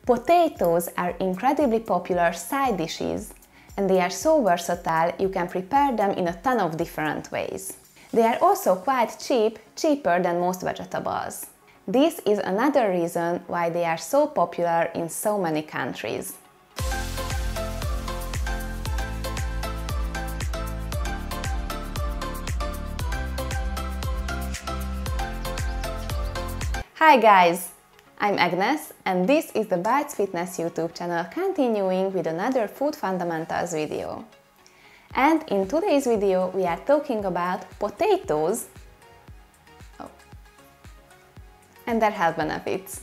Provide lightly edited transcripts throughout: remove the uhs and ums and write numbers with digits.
Potatoes are incredibly popular side dishes, and they are so versatile you can prepare them in a ton of different ways. They are also quite cheap, cheaper than most vegetables. This is another reason why they are so popular in so many countries. Hi guys! I'm Agnes and this is the Bites Fitness YouTube channel, continuing with another food fundamentals video. And in today's video we are talking about potatoes and their health benefits.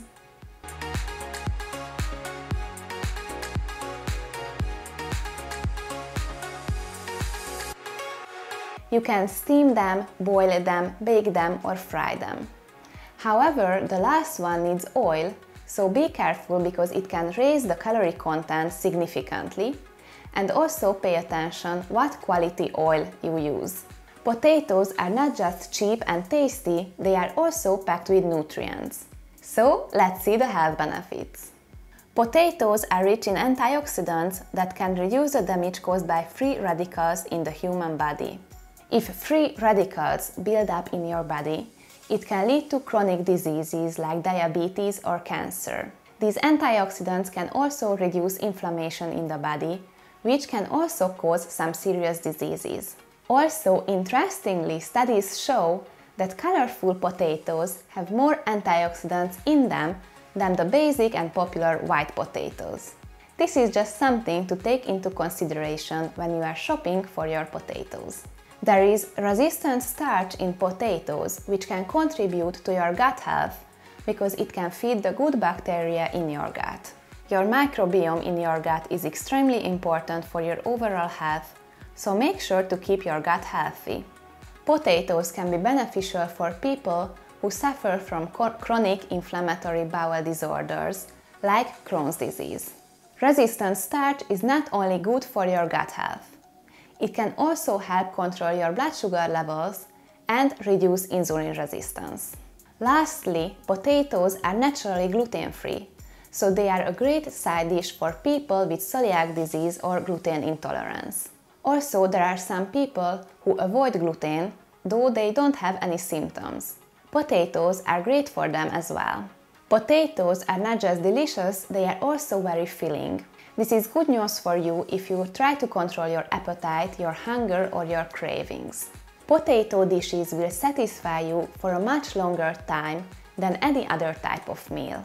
You can steam them, boil them, bake them or fry them. However, the last one needs oil, so be careful because it can raise the calorie content significantly, and also pay attention what quality oil you use. Potatoes are not just cheap and tasty, they are also packed with nutrients. So let's see the health benefits. Potatoes are rich in antioxidants that can reduce the damage caused by free radicals in the human body. If free radicals build up in your body, it can lead to chronic diseases like diabetes or cancer. These antioxidants can also reduce inflammation in the body, which can also cause some serious diseases. Also, interestingly, studies show that colorful potatoes have more antioxidants in them than the basic and popular white potatoes. This is just something to take into consideration when you are shopping for your potatoes. There is resistant starch in potatoes, which can contribute to your gut health because it can feed the good bacteria in your gut. Your microbiome in your gut is extremely important for your overall health, so make sure to keep your gut healthy. Potatoes can be beneficial for people who suffer from chronic inflammatory bowel disorders like Crohn's disease. Resistant starch is not only good for your gut health, it can also help control your blood sugar levels and reduce insulin resistance. Lastly, potatoes are naturally gluten-free, so they are a great side dish for people with celiac disease or gluten intolerance. Also, there are some people who avoid gluten, though they don't have any symptoms. Potatoes are great for them as well. Potatoes are not just delicious, they are also very filling. This is good news for you if you try to control your appetite, your hunger or your cravings. Potato dishes will satisfy you for a much longer time than any other type of meal.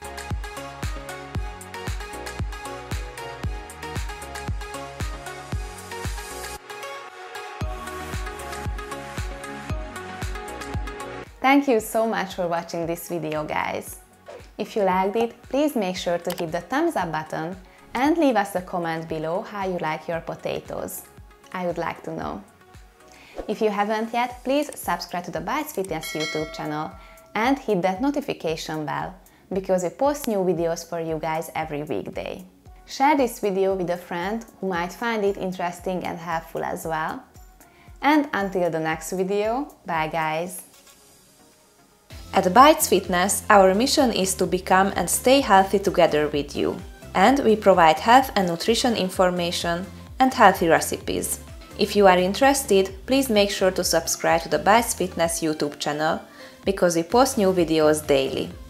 Thank you so much for watching this video, guys. If you liked it, please make sure to hit the thumbs up button and leave us a comment below how you like your potatoes. I would like to know. If you haven't yet, please subscribe to the Bites Fitness YouTube channel and hit that notification bell because we post new videos for you guys every weekday. Share this video with a friend who might find it interesting and helpful as well. And until the next video, bye guys! At Bites Fitness, our mission is to become and stay healthy together with you. And we provide health and nutrition information and healthy recipes. If you are interested, please make sure to subscribe to the Bites Fitness YouTube channel because we post new videos daily.